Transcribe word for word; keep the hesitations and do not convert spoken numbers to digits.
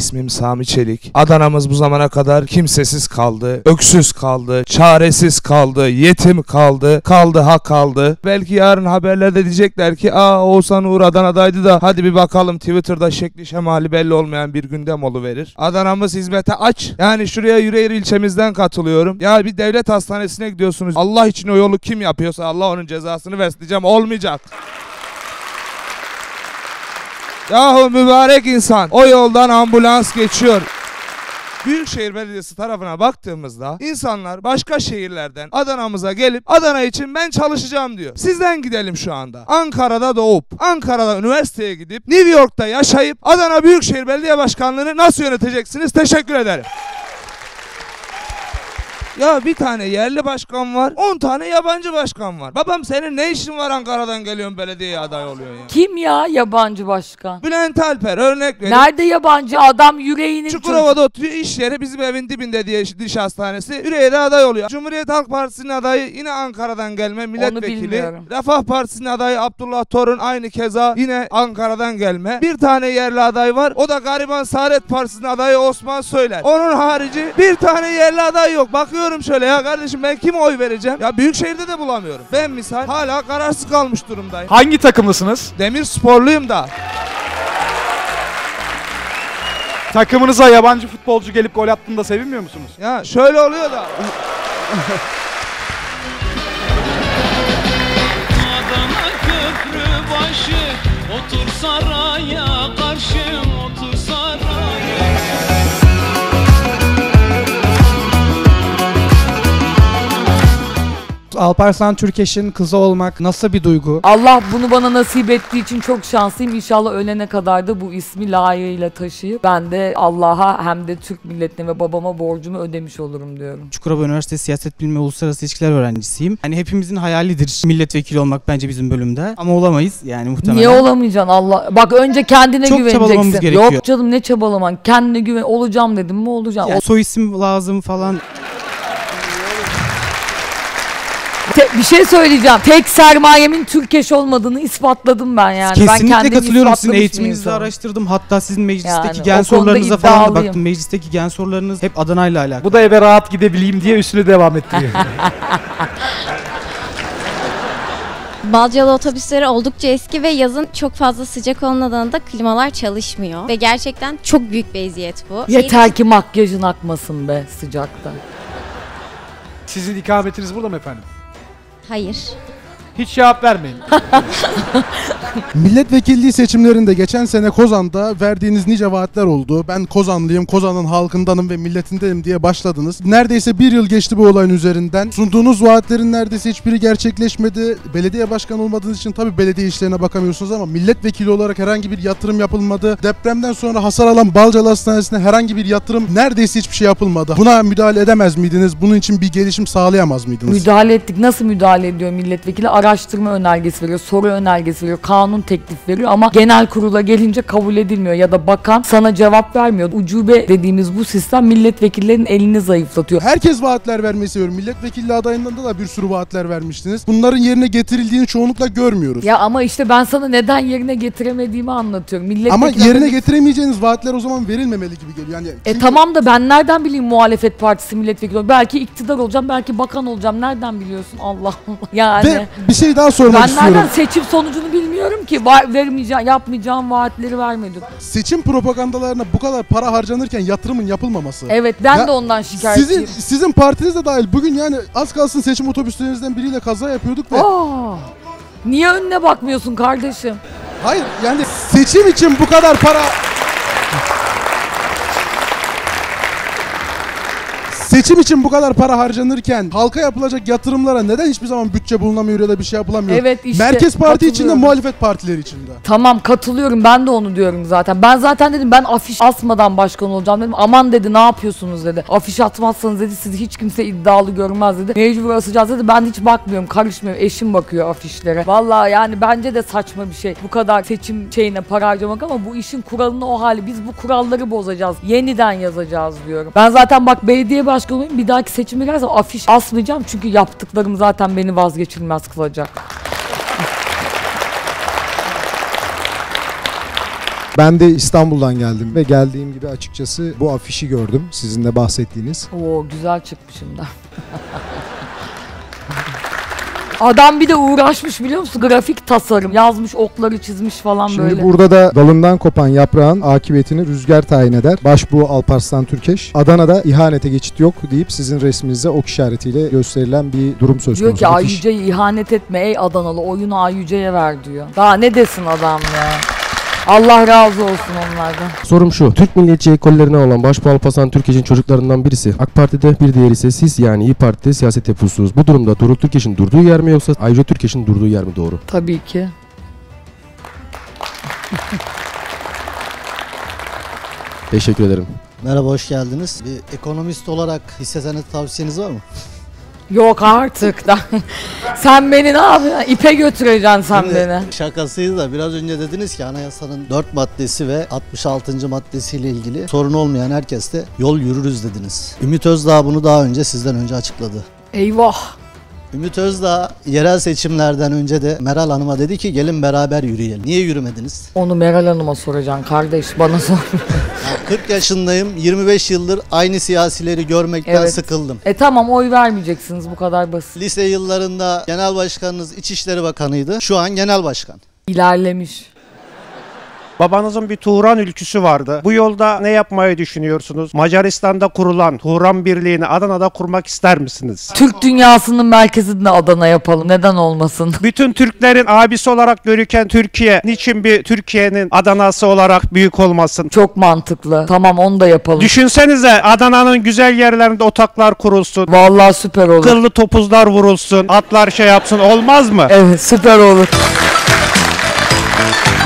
İsmim Sami Çelik. Adana'mız bu zamana kadar kimsesiz kaldı, öksüz kaldı, çaresiz kaldı, yetim kaldı, kaldı ha kaldı. Belki yarın haberlerde diyecekler ki aa Oğuzhan Uğur Adana'daydı da hadi bir bakalım, Twitter'da şekli şemali belli olmayan bir gündem oluverir. Adana'mız hizmete aç. Yani şuraya Yüreğir ilçemizden katılıyorum. Ya bir devlet hastanesine gidiyorsunuz. Allah için o yolu kim yapıyorsa Allah onun cezasını versin diyeceğim. Olmayacak. Yahu mübarek insan, o yoldan ambulans geçiyor. Büyükşehir Belediyesi tarafına baktığımızda insanlar başka şehirlerden Adana'mıza gelip Adana için ben çalışacağım diyor. Sizden gidelim şu anda. Ankara'da doğup, Ankara'da üniversiteye gidip, New York'ta yaşayıp Adana Büyükşehir Belediye Başkanlığı'nı nasıl yöneteceksiniz? Teşekkür ederim. Ya bir tane yerli başkan var, on tane yabancı başkan var. Babam senin ne işin var Ankara'dan geliyorsun belediyeye aday oluyorsun ya? Kim ya yabancı başkan? Bülent Alper örnek verin. Nerede yabancı adam yüreğinin... Çukurova'da oturuyor, iş yeri bizim evin dibinde diye diş hastanesi. Yüreğir'e aday oluyor. Cumhuriyet Halk Partisi'nin adayı yine Ankara'dan gelme milletvekili. Refah Partisi'nin adayı Abdullah Torun aynı keza yine Ankara'dan gelme. Bir tane yerli aday var. O da Gariban Saadet Partisi'nin adayı Osman Söyler. Onun harici bir tane yerli aday yok. Bakıyorum şöyle ya kardeşim, ben kime oy vereceğim? Ya Büyükşehir'de de bulamıyorum. Ben misal hala kararsız kalmış durumdayım. Hangi takımlısınız? Demirsporluyum da. Takımınıza yabancı futbolcu gelip gol attığında sevinmiyor musunuz? Ya şöyle oluyor da. Adana köprü başı, otur saraya karşı, otur saraya. Alparslan Türkeş'in kızı olmak nasıl bir duygu? Allah bunu bana nasip ettiği için çok şanslıyım. İnşallah ölene kadar da bu ismi layığıyla taşıyıp ben de Allah'a hem de Türk milletine ve babama borcumu ödemiş olurum diyorum. Çukurova Üniversitesi Siyaset Bilimi Uluslararası İlişkiler öğrencisiyim. Hani hepimizin hayalidir milletvekili olmak bence bizim bölümde. Ama olamayız yani muhtemelen. Niye olamayacaksın Allah? Bak önce kendine çok güveneceksin. çabalamamız gerekiyor. Yok canım, ne çabalaman? Kendine güven, olacağım dedim mi olacağım. Yani soy isim lazım falan. Te- bir şey söyleyeceğim. Tek sermayemin Türkeş olmadığını ispatladım ben yani. Kesinlikle ben katılıyorum. Sizin eğitiminizi araştırdım. Hatta sizin meclisteki yani, gen sorularınıza falan da baktım. Meclisteki gen sorularınız hep Adana ile alakalı. Bu da eve rahat gidebileyim diye üstüne devam ettiriyor. Balcalı otobüsleri oldukça eski ve yazın çok fazla sıcak olmadığında klimalar çalışmıyor. Ve gerçekten çok büyük bir eziyet bu. Yeter ki makyajın akmasın be sıcakta. Sizin ikametiniz burada mı efendim? Hayır. Hiç cevap vermeyin. Milletvekilliği seçimlerinde geçen sene Kozan'da verdiğiniz nice vaatler oldu. Ben Kozanlıyım, Kozan'ın halkındanım ve milletindenim diye başladınız. Neredeyse bir yıl geçti bu olayın üzerinden. Sunduğunuz vaatlerin neredeyse hiçbiri gerçekleşmedi. Belediye başkanı olmadığınız için tabii belediye işlerine bakamıyorsunuz ama milletvekili olarak herhangi bir yatırım yapılmadı. Depremden sonra hasar alan Balcalı Hastanesi'ne herhangi bir yatırım, neredeyse hiçbir şey yapılmadı. Buna müdahale edemez miydiniz? Bunun için bir gelişim sağlayamaz mıydınız? Müdahale ettik. Nasıl müdahale ediyor milletvekili? Araştırma önergesi veriyor, soru önergesi veriyor, kanun teklif veriyor ama genel kurula gelince kabul edilmiyor ya da bakan sana cevap vermiyor. Ucube dediğimiz bu sistem milletvekillerinin elini zayıflatıyor. Herkes vaatler vermeyi seviyor. Milletvekilliği adayından da bir sürü vaatler vermiştiniz. Bunların yerine getirildiğini çoğunlukla görmüyoruz. Ya ama işte ben sana neden yerine getiremediğimi anlatıyorum. Milletvekili ama yerine adayı... getiremeyeceğiniz vaatler o zaman verilmemeli gibi geliyor. Yani e kim... tamam da ben nereden bileyim muhalefet partisi milletvekili olacağım? Belki iktidar olacağım, belki bakan olacağım. Nereden biliyorsun? Allah Allah. Yani. Ve bir şey daha sormak ben istiyorum. Ben nereden seçim sonucunu bilmiyorum ki. Va- vermeyeceğim, yapmayacağım vaatleri vermedim. Seçim propagandalarına bu kadar para harcanırken yatırımın yapılmaması. Evet, ben ya, de ondan şikayetçiyim. Sizin, sizin partiniz de dahil. Bugün yani az kalsın seçim otobüslerinizden biriyle kaza yapıyorduk ve... Aa, niye önüne bakmıyorsun kardeşim? Hayır yani seçim için bu kadar para... Seçim için bu kadar para harcanırken halka yapılacak yatırımlara neden hiçbir zaman bütçe bulunamıyor ya da bir şey yapılamıyor? Evet işte. Merkez Parti içinde, muhalefet partileri içinde. Tamam, katılıyorum, ben de onu diyorum zaten. Ben zaten dedim ben afiş asmadan başkan olacağım dedim. Aman dedi, ne yapıyorsunuz dedi. Afiş atmazsanız dedi sizi hiç kimse iddialı görmez dedi. Mecbur asacağız dedi. Ben hiç bakmıyorum, karışmıyorum. Eşim bakıyor afişlere. Vallahi yani bence de saçma bir şey. Bu kadar seçim şeyine para harcamak ama bu işin kuralını o hali. Biz bu kuralları bozacağız. Yeniden yazacağız diyorum. Ben zaten bak belediye başkanı olayım, bir dahaki seçime girersem afiş asmayacağım çünkü yaptıklarım zaten beni vazgeçilmez kılacak. Ben de İstanbul'dan geldim ve geldiğim gibi açıkçası bu afişi gördüm. Sizin de bahsettiğiniz. Oo güzel çıkmışım da. Adam bir de uğraşmış biliyor musun? Grafik tasarım. Yazmış, okları çizmiş falan Şimdi böyle. burada da dalından kopan yaprağın akıbetini rüzgar tayin eder. Başbuğ Alparslan Türkeş. Adana'da ihanete geçit yok deyip sizin resminize ok işaretiyle gösterilen bir durum söz Diyor konusu. ki Afiş. Ayyüce'ye ihanet etme ey Adanalı. Oyunu Ayyüce'ye ver diyor. Daha ne desin adam ya? Allah razı olsun onlardan. Sorum şu. Türk milliyetçi ekollerine olan Başbuğ Alparslan Türkeş'in çocuklarından birisi AK Parti'de, bir diğeri ise siz yani İYİ Parti'de siyaset yapıyorsunuz. Bu durumda Doruk Türkeş'in durduğu yer mi yoksa Ayrıca Türkeş'in durduğu yer mi doğru? Tabii ki. Teşekkür ederim. Merhaba, hoş geldiniz. Bir ekonomist olarak hisse senedi tavsiyeniz var mı? Yok artık da. Sen beni ne yapıyorsun? İpe götüreceksin sen Şimdi beni. Şakasıydı da biraz önce dediniz ki anayasanın dört maddesi ve altmış altıncı maddesiyle ilgili sorun olmayan herkeste yol yürürüz dediniz. Ümit Özdağ bunu daha önce sizden önce açıkladı. Eyvah. Ümit Özdağ yerel seçimlerden önce de Meral Hanım'a dedi ki gelin beraber yürüyelim. Niye yürümediniz? Onu Meral Hanım'a soracaksın kardeş, bana sor. kırk yaşındayım, yirmi beş yıldır aynı siyasileri görmekten Evet. sıkıldım. E tamam, oy vermeyeceksiniz, bu kadar basit. Lise yıllarında genel başkanınız İçişleri Bakanı'ydı. Şu an genel başkan. İlerlemiş. Babanızın bir Turan ülküsü vardı. Bu yolda ne yapmayı düşünüyorsunuz? Macaristan'da kurulan Turan Birliği'ni Adana'da kurmak ister misiniz? Türk dünyasının merkezinde Adana yapalım. Neden olmasın? Bütün Türklerin abisi olarak görüken Türkiye, niçin bir Türkiye'nin Adana'sı olarak büyük olmasın? Çok mantıklı. Tamam, onu da yapalım. Düşünsenize Adana'nın güzel yerlerinde otaklar kurulsun. Vallahi süper olur. Kıllı topuzlar vurulsun. Atlar şey yapsın. Olmaz mı? Evet, süper olur.